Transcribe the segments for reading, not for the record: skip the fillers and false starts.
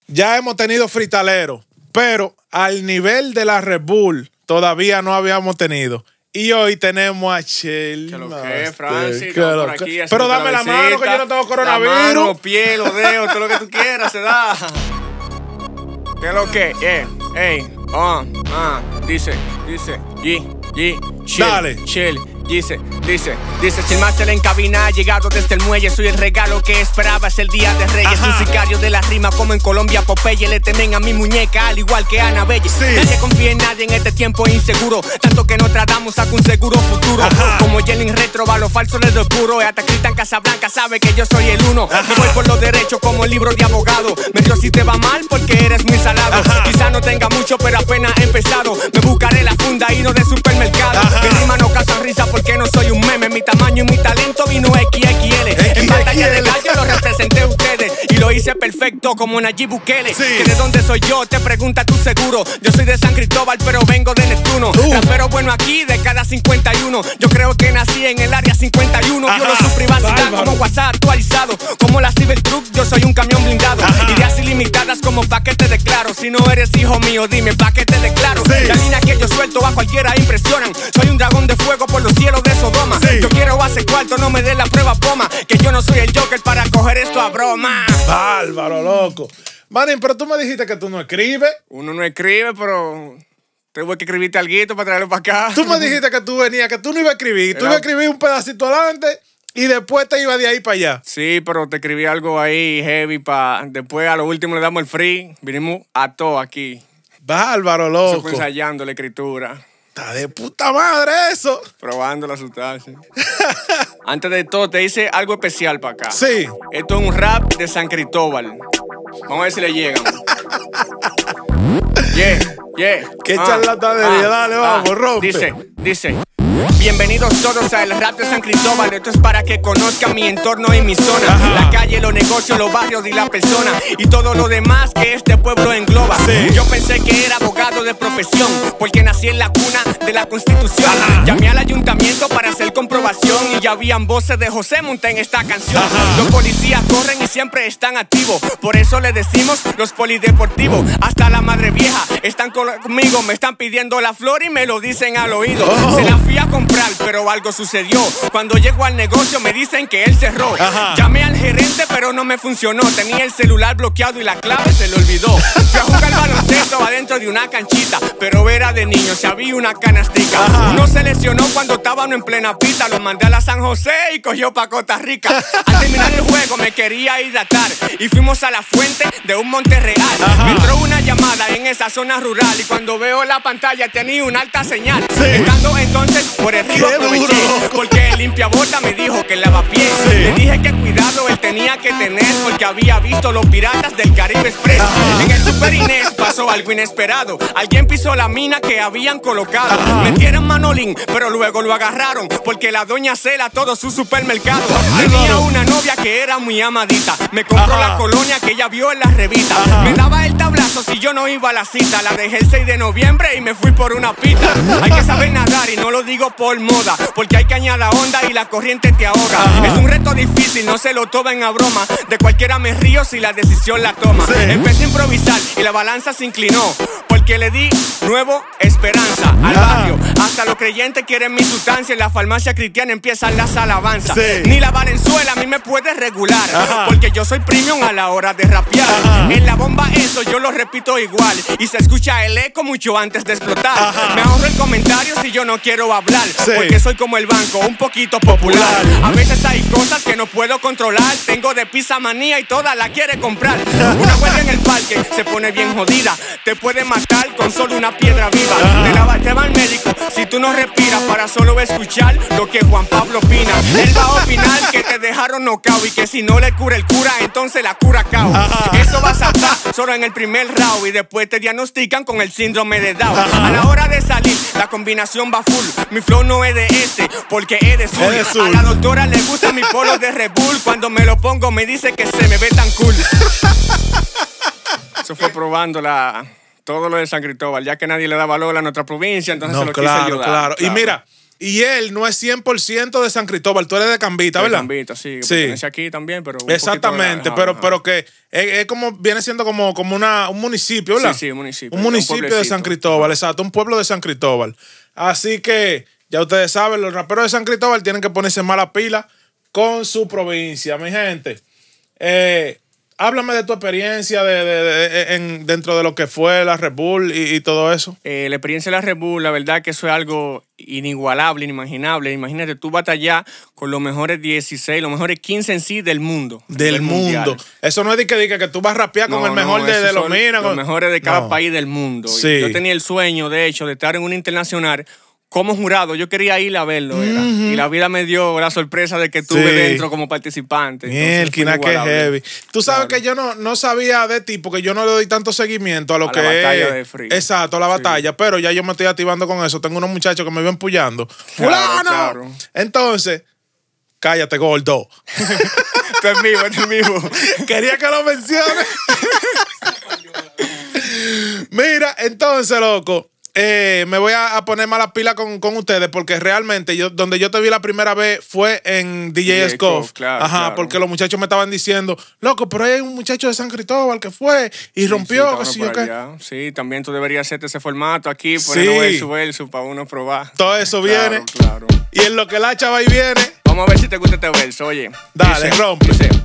ya hemos tenido fritaleros, pero al nivel de la Red Bull todavía no habíamos tenido. Y hoy tenemos a Chel. ¿Qué lo que, Francis? Por aquí, pero dame la mano, que yo no tengo coronavirus. La mano, los pies, los dedos, todo lo que tú quieras se da. ¿Qué es lo que? Dice, chill, dale. Chill. Dice, Chillmaster en cabina, ha llegado desde el muelle. Soy el regalo que esperabas el día de Reyes. Un sicario de la rima como en Colombia Popeye. Le temen a mi muñeca al igual que Ana Belle. Nadie confía en nadie en este tiempo inseguro, tanto que no tratamos saca un seguro futuro. Como Yelling Retro va lo falso desde lo puro. Hasta Cristian Casablanca sabe que yo soy el uno. Me voy por lo derecho como el libro de abogado. Me dio si te va mal porque eres muy salado. Quizá no tenga mucho pero apenas he empezado. Me buscaré la funda y no de supermercado. Mi rima no causa risa porque no soy un meme. Mi tamaño y mi talento vino XXL. En batalla de gallo lo representé a ustedes y lo hice perfecto como Nayib Bukele. Que de dónde soy yo, te pregunta tú seguro. Yo soy de San Cristóbal pero vengo de Neptuno. Rapero bueno aquí de cada 51. Yo creo que nací en el área 51. Violo su privacidad como WhatsApp actualizado. Como la Cybertruck yo soy un camión blindado. Ideas ilimitadas como paquete de claro. Si no eres hijo mío dime paquete de claro. La línea que yo suelto a cualquiera impresionan. Soy un dragón de fuego por los cielos de Sodoma. Yo quiero hacer cuarto, no me dé la prueba poma. Que yo no soy el Joker para coger esto a broma. Bárbaro, loco. Manín, pero tú me dijiste que tú no escribes. Uno no escribe, pero tengo que escribirte algo para traerlo para acá. Tú me dijiste que tú venías, que tú no ibas a escribir. Tú ibas a escribir un pedacito adelante y después te ibas de ahí para allá. Sí, pero te escribí algo ahí heavy para después a lo último le damos el free. Vinimos a todo aquí. Bárbaro, loco. Eso fue ensayando la escritura. Está de puta madre eso. Probando la sustancia. Antes de todo, te hice algo especial para acá. Sí. Esto es un rap de San Cristóbal. Vamos a ver si le llegan. Qué charlatanería, dale, vamos, rompe. Dice. Bienvenidos todos al rap de San Cristóbal. Esto es para que conozcan mi entorno y mi zona. La calle, los negocios, los barrios y la persona. Y todo lo demás que este pueblo engloba. Yo pensé que era abogado de profesión, porque nací en la cuna de la Constitución. Llamé al ayuntamiento para hacer comprobación y ya habían voces de José Monta en esta canción. Los policías corren y siempre están activos, por eso le decimos los polideportivos. Hasta la madre vieja están conmigo, me están pidiendo la flor y me lo dicen al oído. Se la fui a comprar, pero algo sucedió. Cuando llego al negocio me dicen que él cerró. Llamé al gerente, pero no me funcionó. Tenía el celular bloqueado y la clave se le olvidó. Fui a jugar baloncesto adentro de una canchita, pero era de niño, se había una canastica. Uno se lesionó cuando estábamos en plena pista. Lo mandé a la San José y cogió pa' Costa Rica. Al terminar el juego me quería hidratar y fuimos a la fuente de un monte real. Me entró una llamada en esa zona rural y cuando veo la pantalla tenía una alta señal. Estando entonces por el río aproveché, porque el limpiabotas me dijo que lavapiés. Le dije que cuidado él tenía que tener, porque había visto los piratas del Caribe Express. En el Super Inés pasó algo inesperado. Alguien pisó la mina que habían colocado. Metieron manolín, pero luego lo agarraron, porque la doña cela todo su supermercado. Tenía una novia que era muy amadita. Me compró la colonia que ella vio en la revista. Me daba el tablazo si yo no iba a la cita. La dejé el 6 de noviembre y me fui por una pita. Hay que saber nadar y no lo digo por moda, porque hay caña la onda y la corriente te ahoga. Es un reto difícil, no se lo tomen a broma. De cualquiera me río si la decisión la toma. Empecé a improvisar y la balanza se inclinó, porque le di nuevo esperanza al barrio. Hasta los creyentes quieren mi sustancia. En la farmacia cristiana empiezan las alabanzas. Ni la Valenzuela a mí me puede regular, porque yo soy premium a la hora de rapear. En la bomba eso yo lo repito igual y se escucha el eco mucho antes de explotar. Me ahorro el comentario si yo no quiero hablar, porque soy como el banco, un poquito popular. A veces hay cosas que no puedo controlar. Tengo de pizza manía y toda la quiere comprar. Una huelga en el parque se pone bien jodida. Te puede matar con solo una piedra viva. Te va al médico si tú no respiras, para solo escuchar lo que Juan Pablo opina. Él va a opinar que te dejaron nocao y que si no le cura el cura, entonces la cura cao. Eso va a saltar solo en el primer round y después te diagnostican con el síndrome de Down. A la hora de salir la combinación va full. Mi flow no es de este, porque es de sur. A la doctora le gusta mi polo de Red Bull. Cuando me lo pongo me dice que se me ve tan cool. Eso fue probando todo lo de San Cristóbal, ya que nadie le da valor a nuestra provincia, entonces se lo quise ayudar. Claro. Y mira, Y él no es 100% de San Cristóbal, tú eres de Cambita, ¿verdad? De Cambita, sí. Sí. Pertenece aquí también, pero exactamente, pero que es como, viene siendo como un municipio, ¿verdad? Sí, un municipio. Un municipio de San Cristóbal, exacto, un pueblo de San Cristóbal. Así que, ya ustedes saben, los raperos de San Cristóbal tienen que ponerse mala pila con su provincia, mi gente. Háblame de tu experiencia dentro de lo que fue la Red Bull y todo eso. La experiencia de la Red Bull, la verdad que eso es algo inigualable, inimaginable. Imagínate, tú batallas con los mejores 16, los mejores 15 en sí del mundo. Del mundo. Eso no es de que tú vas a rapear con el mejor de los minas. Los mejores de cada país del mundo. Sí. Yo tenía el sueño, de hecho, de estar en una internacional como jurado. Yo quería ir a verlo, y la vida me dio la sorpresa de que estuve dentro como participante. Mielquina, que heavy. Tú sabes que yo no sabía de ti porque yo no le doy tanto seguimiento a lo que la batalla es. De Free. Exacto, la batalla. Pero ya yo me estoy activando con eso. Tengo unos muchachos que me ven pullando. ¡Fulano! Claro. Entonces, cállate, gordo. Esto es vivo. Quería que lo menciones. Mira, entonces, loco. Me voy a poner mala pila con ustedes porque realmente donde yo te vi la primera vez fue en DJ Scoff. Claro. Porque los muchachos me estaban diciendo, loco, pero hay un muchacho de San Cristóbal que fue y rompió. Sí, también tú deberías hacerte ese formato aquí, poner verso para uno probar. Todo eso viene. Claro. Y en lo que la chava ahí viene. Vamos a ver si te gusta este verso, oye. Dale, rompe.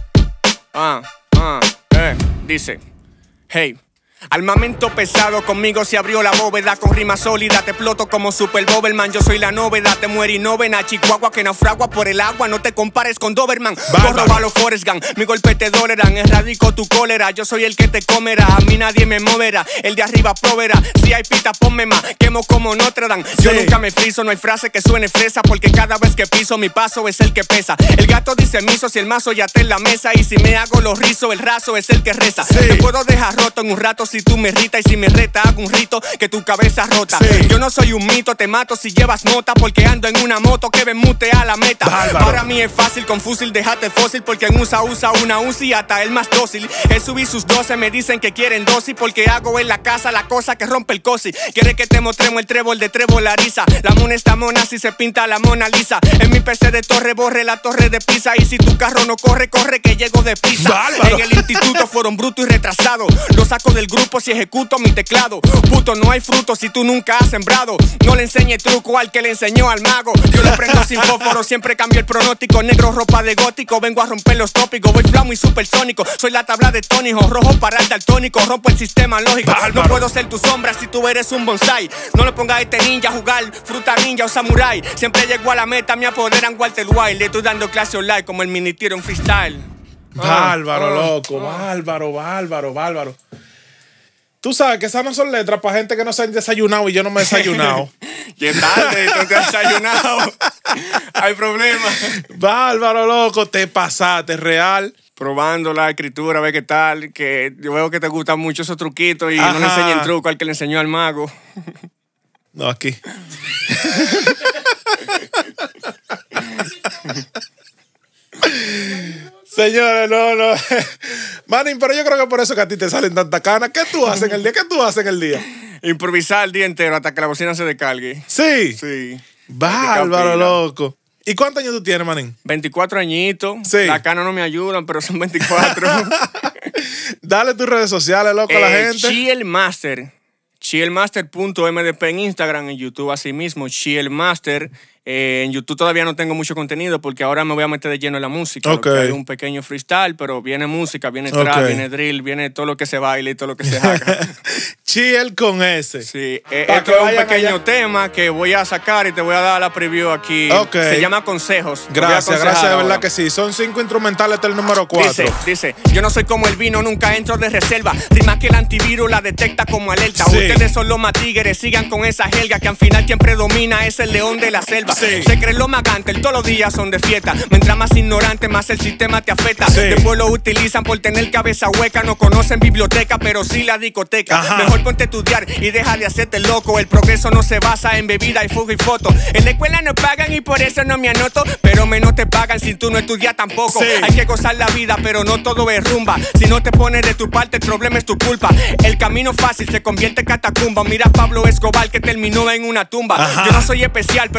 Dice, hey. Armamento pesado, conmigo se abrió la bóveda. Con rima sólida te exploto como Super Boberman. Yo soy la novedad, te muere y novena. Chihuahua que naufragua por el agua. No te compares con Doberman. Corro a los Forrest Gump, mi golpe te dolerán. Erradico tu cólera, yo soy el que te comerá. A mí nadie me moverá, el de arriba proverá. Si hay pita, ponme más, quemo como Notre Dame. Yo nunca me friso, no hay frase que suene fresa. Porque cada vez que piso mi paso es el que pesa. El gato dice miso si el mazo ya está en la mesa. Y si me hago los rizos, el raso es el que reza. Te puedo dejar roto en un rato si tú me irritas. Y si me reta, hago un rito que tu cabeza rota. Yo no soy un mito, te mato si llevas nota. Porque ando en una moto que me mute a la meta. Para mí es fácil, con fusil déjate fósil. Porque en USA usa una UCI hasta el más dócil. Él subí sus 12, me dicen que quieren dosis. Porque hago en la casa la cosa que rompe el cosi. Quiere que te mostremos el trébol de Trébol Ariza. La mona está mona si se pinta la Mona Lisa. En mi PC de torre borre la torre de Pisa. Y si tu carro no corre, corre que llego de prisa. En el instituto fueron brutos y retrasados. Lo saco del grupo si ejecuto mi teclado. Puto, no hay fruto si tú nunca has sembrado. No le enseñe truco al que le enseñó al mago. Yo lo prendo sin fósforo, siempre cambio el pronóstico. Negro, ropa de gótico, vengo a romper los tópicos. Voy flamo y supersónico, soy la tabla de Tony Hawk. Rojo para el daltónico, rompo el sistema lógico. No puedo ser tu sombra si tú eres un bonsai. No le pongas a este ninja a jugar fruta ninja o samurai. Siempre llego a la meta, me apoderan Walter White. Le estoy dando clase online como el mini tiro en freestyle. Bárbaro, loco, bárbaro. Tú sabes que esas no son letras para gente que no se han desayunado y yo no me he desayunado. ¿Qué tarde? ¿Tú te has desayunado? Hay problema. Bárbaro, loco, te pasaste, real. Probando la escritura, a ver qué tal. Que yo veo que te gustan mucho esos truquitos y no le enseñen truco al que le enseñó al mago. No, aquí. Señores, no. Manín, pero yo creo que por eso que a ti te salen tantas canas. ¿Qué tú haces en el día? Improvisar el día entero hasta que la bocina se descargue. Sí. Bárbaro, loco. ¿Y cuántos años tú tienes, manín? 24 añitos. Sí. Las canas no me ayudan, pero son 24. Dale tus redes sociales, loco, a la gente. Chielmaster. Chielmaster.mdp en Instagram, en YouTube así mismo, Chielmaster. En YouTube todavía no tengo mucho contenido porque ahora me voy a meter de lleno en la música. Hay un pequeño freestyle, pero viene música, viene trap, viene drill, viene todo lo que se baile y todo lo que se haga. Chiel con S. Sí, esto es un pequeño tema que voy a sacar y te voy a dar la preview aquí. Se llama Consejos. Gracias, de verdad que sí. Son 5 instrumentales hasta el número 4. Dice, yo no soy como el vino, nunca entro de reserva. Rima que el antivirus la detecta como alerta. Ustedes son los más tigres, sigan con esa jelga que al final quien predomina es el león de la selva. Se creen los magantes, todos los días son de fiesta. Mientras más ignorante, más el sistema te afecta. Después lo utilizan por tener cabeza hueca. No conocen biblioteca, pero sí la discoteca. Mejor ponte a estudiar y deja de hacerte loco. El progreso no se basa en bebida y fuga y foto. En la escuela no pagan y por eso no me anoto. Pero menos te pagan si tú no estudias tampoco. Hay que gozar la vida, pero no todo es rumba. Si no te pones de tu parte, el problema es tu culpa. El camino fácil se convierte en catacumba. Mira a Pablo Escobar que terminó en una tumba. Yo no soy especial, pero tampoco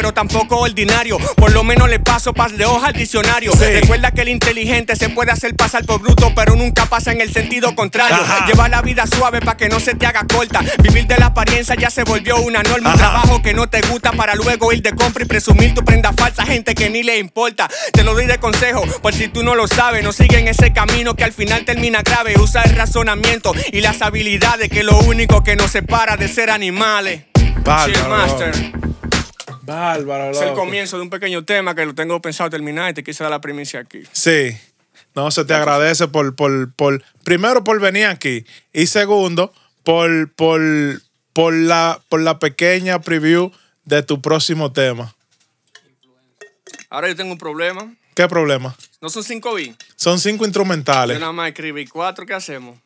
poco ordinario. Por lo menos le paso pas de hoja al diccionario. Recuerda que el inteligente se puede hacer pasar por bruto, pero nunca pasa en el sentido contrario. Lleva la vida suave para que no se te haga corta. Vivir de la apariencia ya se volvió una norma. Un trabajo que no te gusta para luego ir de compra y presumir tu prenda falsa, gente que ni le importa. Te lo doy de consejo, por si tú no lo sabes. No siguen ese camino que al final termina grave. Usa el razonamiento y las habilidades, que es lo único que nos separa de ser animales. Chill Master. Bárbaro, loco. Es el comienzo de un pequeño tema que lo tengo pensado terminar y te quise dar la primicia aquí. Sí. No, se te agradece primero por venir aquí y segundo por la pequeña preview de tu próximo tema. Ahora yo tengo un problema. ¿Qué problema? No son 5 beats. Son 5 instrumentales. Yo nada más escribí 4, ¿qué hacemos?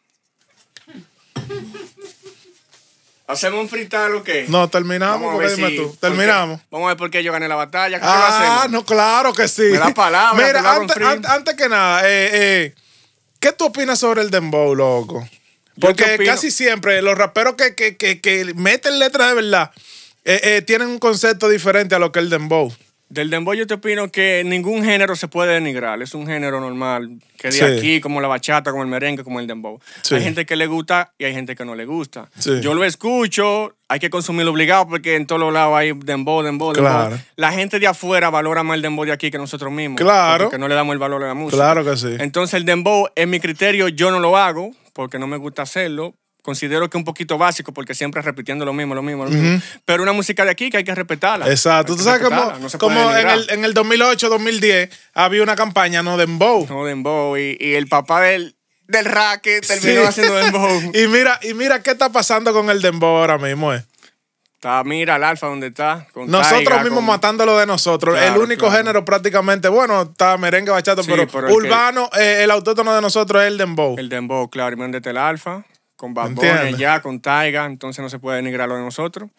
¿Hacemos un freestyle o qué? No, terminamos, porque dime tú. Terminamos. Vamos a ver por qué yo gané la batalla. ¿Qué hacemos? No, claro que sí. Me da palabra. Mira, antes que nada, ¿qué tú opinas sobre el dembow, loco? Porque casi siempre los raperos que meten letras de verdad tienen un concepto diferente a lo que es el dembow. Del dembow yo te opino que ningún género se puede denigrar. Es un género normal. Que de aquí, como la bachata, como el merengue, como el dembow. Sí. Hay gente que le gusta y hay gente que no le gusta. Sí. Yo lo escucho, hay que consumirlo obligado porque en todos los lados hay dembow. Claro. La gente de afuera valora más el dembow de aquí que nosotros mismos. Claro. Porque no le damos el valor a la música. Claro que sí. Entonces el dembow, en mi criterio, yo no lo hago porque no me gusta hacerlo. Considero que es un poquito básico porque siempre repitiendo lo mismo. Pero una música de aquí que hay que respetarla. Exacto. Tú sabes como en el 2008, 2010 había una campaña, no dembow. No dembow. Y el papá del racket terminó haciendo dembow. y mira qué está pasando con el dembow ahora mismo. Mira el alfa donde está. Nosotros mismos matándolo de nosotros. Claro, el único género prácticamente, bueno, está merengue, bachata, sí, pero urbano, el autóctono de nosotros es el dembow. El dembow, claro. Y mándete el alfa. Con Bad Bunny ya, con Taiga, entonces no se puede denigrar lo de nosotros.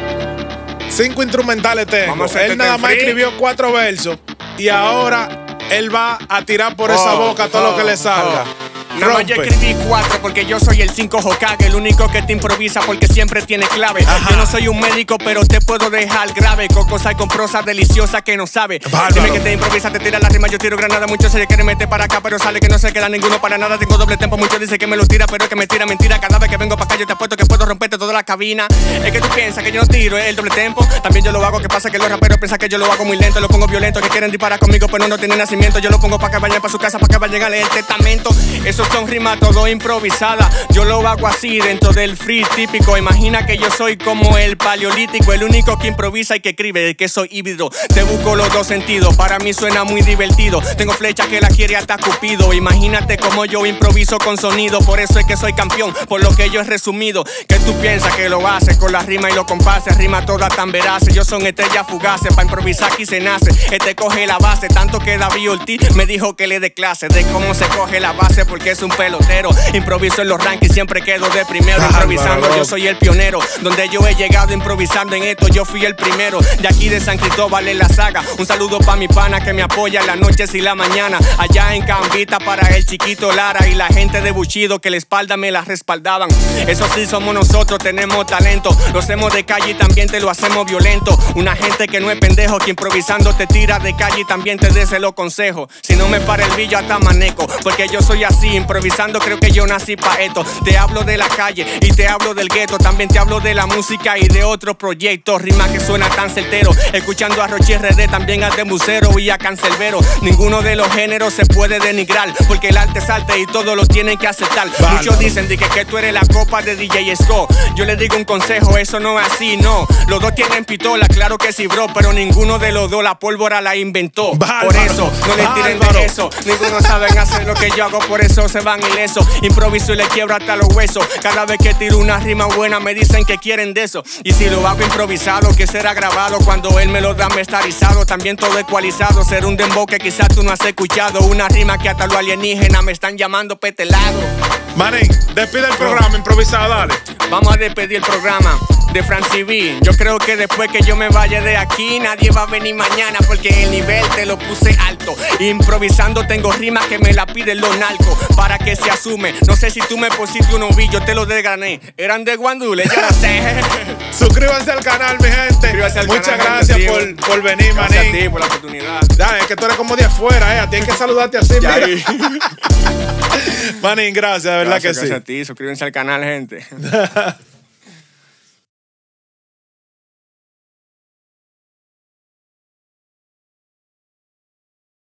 5 instrumentales tengo. Él nada más escribió 4 versos y ahora él va a tirar por esa boca todo lo que le salga. Nada más yo escribí 4 porque yo soy el 5 Hokage, el único que te improvisa porque siempre tiene clave. Yo no soy un médico, pero te puedo dejar grave. Con cosas y con prosa deliciosa que no sabe. Dime que te improvisa, te tira la rima, yo tiro granada. Muchos se quieren meter para acá, pero sale que no se queda ninguno para nada. Tengo doble tempo, muchos dicen que me lo tira, pero es que me tira mentira. Cada vez que vengo para acá yo te apuesto que puedo romperte toda la cabina. Es que tú piensas que yo no tiro el doble tempo. También yo lo hago, que pasa que los raperos piensan que yo lo hago muy lento. Lo pongo violento, que quieren disparar conmigo, pero no tienen nacimiento. Yo lo pongo para que vayan para su casa, para que vayan a leer el testamento. Esos son rimas todo improvisada. Yo lo hago así dentro del free típico. Imagina que yo soy como el paleolítico, el único que improvisa y que escribe, que soy híbrido. Te busco los dos sentidos, para mí suena muy divertido. Tengo flecha que la quiere hasta Cupido. Imagínate como yo improviso con sonido. Por eso es que soy campeón, por lo que yo he resumido. Que tú piensas que lo haces con la rima y los compases, rima todas tan veraces. Yo son estrellas fugaces, para improvisar aquí se nace. Este coge la base, tanto que David Ortiz me dijo que le dé clase de cómo se coge la base, porque es un pelotero. Improviso en los rankings, siempre quedo de primero. Improvisando, yo soy el pionero. Donde yo he llegado improvisando en esto, yo fui el primero. De aquí de San Cristóbal en la saga. Un saludo pa' mi pana que me apoya en las noches y la mañana. Allá en Cambita para el chiquito Lara y la gente de Buchido que la espalda me la respaldaban. Eso sí somos nosotros, tenemos talento. Lo hacemos de calle y también te lo hacemos violento. Una gente que no es pendejo, que improvisando te tira de calle y también te dé los consejos. Si no me para el billo hasta maneco, porque yo soy así, improvisando creo que yo nací pa' esto. Te hablo de la calle y te hablo del gueto. También te hablo de la música y de otros proyectos. Rima que suena tan certero. Escuchando a Rochi RD, también a Demusero y a Cancelbero. Ninguno de los géneros se puede denigrar, porque el arte es arte y todos lo tienen que aceptar. Muchos dicen que tú eres la copa de DJ Scott. Yo les digo un consejo, eso no es así, no. Los dos tienen pistola, claro que sí, bro, pero ninguno de los dos la pólvora la inventó. Por eso, no les tiren de eso. Ninguno saben hacer lo que yo hago, por eso se van ilesos. Improviso y le quiebro hasta los huesos. Cada vez que tiro una rima buena me dicen que quieren de eso. Y si lo hago improvisado, que será grabado cuando él me lo da masterizado. También todo ecualizado, ser un dembow que quizás tú no has escuchado. Una rima que hasta los alienígenas me están llamando petelado. Manín, despide el programa improvisado, dale. Vamos a despedir el programa. de Francis B. Yo creo que después que yo me vaya de aquí, nadie va a venir mañana porque el nivel te lo puse alto. Improvisando tengo rimas que me la piden los narcos para que se asume. No sé si tú me pusiste un ovillo, te lo desgrané. Eran de Guandule, yo no sé. Suscríbanse al canal, mi gente. Muchas gracias por venir, manín. Gracias a ti por la oportunidad. Ya, es que tú eres como de afuera, a ti hay que saludarte así, mira. Manín, gracias, de verdad que sí. Gracias a ti, suscríbanse al canal, gente.